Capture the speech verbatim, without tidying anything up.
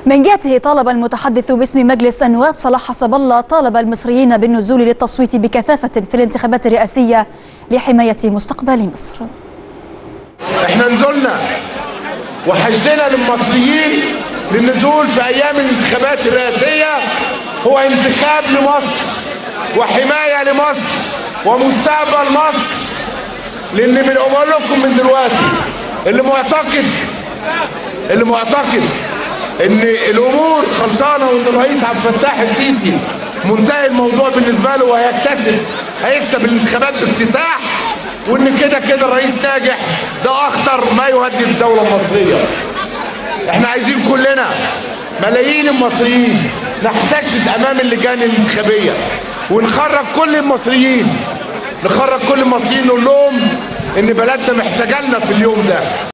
من جهته طالب المتحدث باسم مجلس النواب صلاح حسب الله طالب المصريين بالنزول للتصويت بكثافة في الانتخابات الرئاسية لحماية مستقبل مصر. احنا نزلنا وحشدنا للمصريين للنزول في ايام الانتخابات الرئاسية، هو انتخاب لمصر وحماية لمصر ومستقبل مصر. لان من بقول لكم من دلوقتي اللي معتقد اللي معتقد ان الامور خلصانه وان الرئيس عبد الفتاح السيسي منتهي الموضوع بالنسبه له وهيكتسب هيكسب الانتخابات باكتساح وان كده كده الرئيس ناجح، ده اخطر ما يهدد الدوله المصريه. احنا عايزين كلنا ملايين المصريين نحتشد امام اللجان الانتخابيه ونخرج كل المصريين نخرج كل المصريين نقول لهم ان بلدنا محتاجه لنا في اليوم ده.